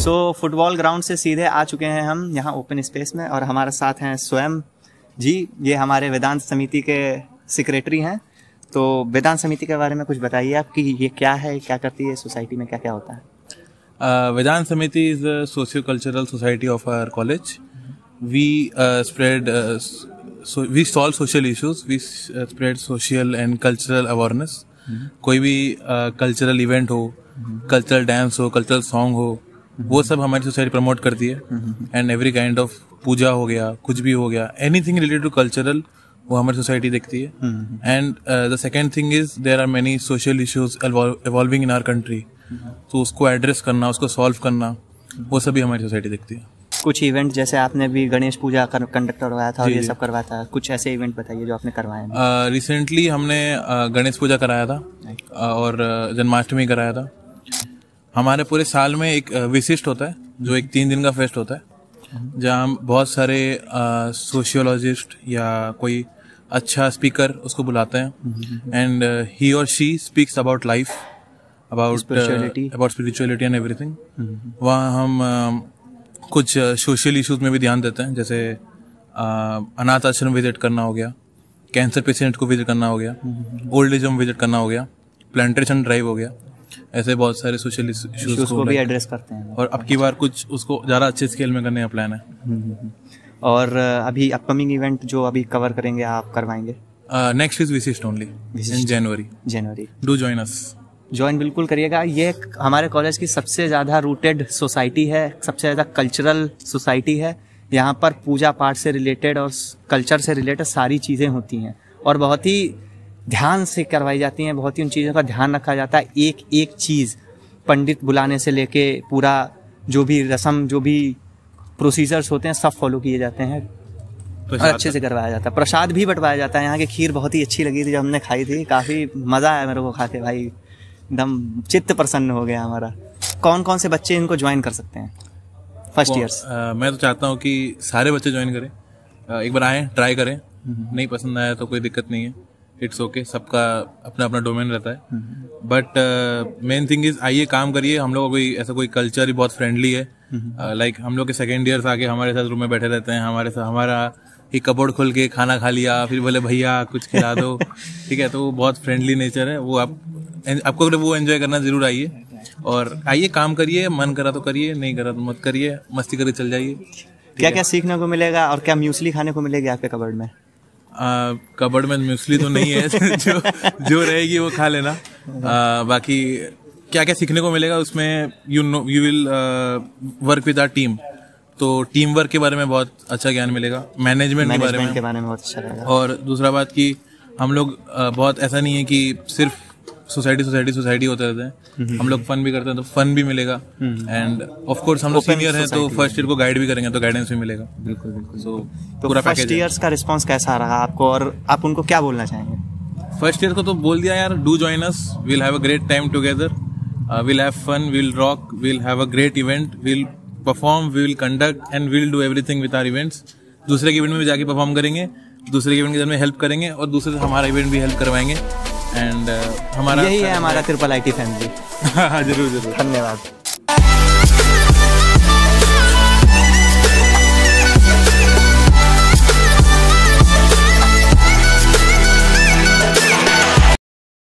Football ground से सीधे आ चुके हैं हम यहाँ ओपन स्पेस में, और हमारे साथ हैं स्वयं जी, ये हमारे वेदांत समिति के सेक्रेटरी हैं। तो वेदांत समिति के बारे में कुछ बताइए आप कि ये क्या है, क्या करती है, सोसाइटी में क्या क्या होता है? Vedant Samiti is a socio-cultural society of our college. We we solve social issues. We spread social and cultural awareness. कोई भी कल्चरल इवेंट हो, कल्चरल डांस हो, कल्चरल सॉन्ग हो, वो सब हमारी सोसाइटी प्रमोट करती है। And every kind of puja हो गया, कुछ भी हो गया, एनीथिंग रिलेटेड टू कल्चरल, वो हमारी सोसाइटी देखती है। And the second thing is there are many social issues evolving in our country, तो उसको एड्रेस करना, उसको सॉल्व करना, वो सभी हमारी सोसाइटी देखती है। कुछ इवेंट जैसे आपने भी गणेश पूजा कंडक्ट करवाया था और ये सब करवाया था, कुछ ऐसे इवेंट बताइए जो आपने करवाए हैं। रिसेंटली हमने गणेश पूजा कराया था और जन्माष्टमी कराया था। हमारे पूरे साल में एक विशिष्ट होता है जो एक 3 दिन का फेस्ट होता है, जहाँ बहुत सारे सोशियोलॉजिस्ट या कोई अच्छा स्पीकर उसको बुलाते हैं, एंड ही और she speaks about life, about spirituality and everything. वहाँ हम कुछ सोशल इश्यूज में भी ध्यान देते हैं, जैसे अनाथ आश्रम विजिट करना हो गया, कैंसर पेशेंट को विजिट करना हो गया, ओल्ड एज होम विजिट करना हो गया, प्लांटेशन ड्राइव हो गया, ऐसे बहुत सारे सोशल इश्यूज को भी एड्रेस करते हैं। और अब की बार कुछ उसको ज़्यादा अच्छे स्केल में करने का प्लान है। और अभी अपकमिंग इवेंट जो अभी कवर करेंगे आप करवाएंगे? Next is Vishisht only in January. Do join us. Join बिल्कुल करिएगा। ये हमारे कॉलेज की सबसे ज़्यादा रूटेड सोसाइटी है, सबसे ज़्यादा कल्चरल सोसाइटी है। यहाँ पर पूजा पाठ से रिलेटेड और कल्चर से रिलेटेड सारी चीज़ें होती हैं और बहुत ही ध्यान से करवाई जाती हैं, बहुत ही उन चीज़ों का ध्यान रखा जाता है। एक एक चीज़, पंडित बुलाने से लेके पूरा जो भी रस्म, जो भी प्रोसीजर्स होते हैं, सब फॉलो किए जाते हैं और अच्छे से करवाया जाता है। प्रसाद भी बंटवाया जाता है। यहाँ की खीर बहुत ही अच्छी लगी थी, जब हमने खाई थी, काफ़ी मज़ा आया मेरे को खा के भाई, एकदम चित्त प्रसन्न हो गया हमारा। कौन कौन से बच्चे इनको ज्वाइन कर सकते हैं फर्स्ट ईयर्स? मैं तो चाहता हूँ कि सारे बच्चे ज्वाइन करें, एक बार आएँ, ट्राई करें, नहीं पसंद आया तो कोई दिक्कत नहीं है, इट्स ओके, सबका अपना अपना डोमेन रहता है। बट मेन थिंग इज आइए, काम करिए। हम लोग कोई ऐसा कोई कल्चर ही बहुत फ्रेंडली है। लाइक हम लोग के सेकेंड ईयर्स आके हमारे साथ रूम में बैठे रहते हैं, हमारे साथ हमारा ही कबोर्ड खोल के खाना खा लिया, फिर बोले भैया कुछ खिला दो, ठीक है। तो वो बहुत फ्रेंडली नेचर है, वो आपको वो एंजॉय करना जरूर आइए। और आइए, काम करिए, मन करा तो करिए, नहीं करा तो मत करिए, मस्ती करके चल जाइए। क्या क्या सीखने को मिलेगा और क्या म्यूसली खाने को मिलेगी आपके कबर्ड में? कबर्ड में म्यूसली तो नहीं है जो रहेगी वो खा लेना। बाकी क्या क्या सीखने को मिलेगा उसमें, you will work with our team, तो टीम वर्क के बारे में बहुत अच्छा ज्ञान मिलेगा, मैनेजमेंट के बारे में बहुत अच्छा रहेगा। और दूसरा बात कि हम लोग बहुत ऐसा नहीं है कि सिर्फ सोसाइटी होते रहते हैं, हम लोग फन भी करते हैं, तो फन भी मिलेगा। एंड ऑफ कोर्स हम लोग सीनियर हैं, तो फर्स्ट ईयर को गाइड भी करेंगे, तो गाइडेंस भी मिलेगा। बिल्कुल बिल्कुल। तो पूरा फर्स्ट ईयर्स का रिस्पांस कैसा रहा आपको और आप उनको क्या बोलना चाहेंगे? फर्स्ट ईयर को तो बोल दिया यार, do join us, will have a great time together, will have fun, will rock, will have a great event, will perform, will conduct and will do everything with our events. दूसरे के event में भी जाके perform करेंगे, दूसरे के event में help करेंगे और दूसरे से हमारा इवेंट भी हेल्प करवाएंगे। एंड हमारा यही है हमारा IIIT फैमिली। जरूर जरूर। धन्यवाद।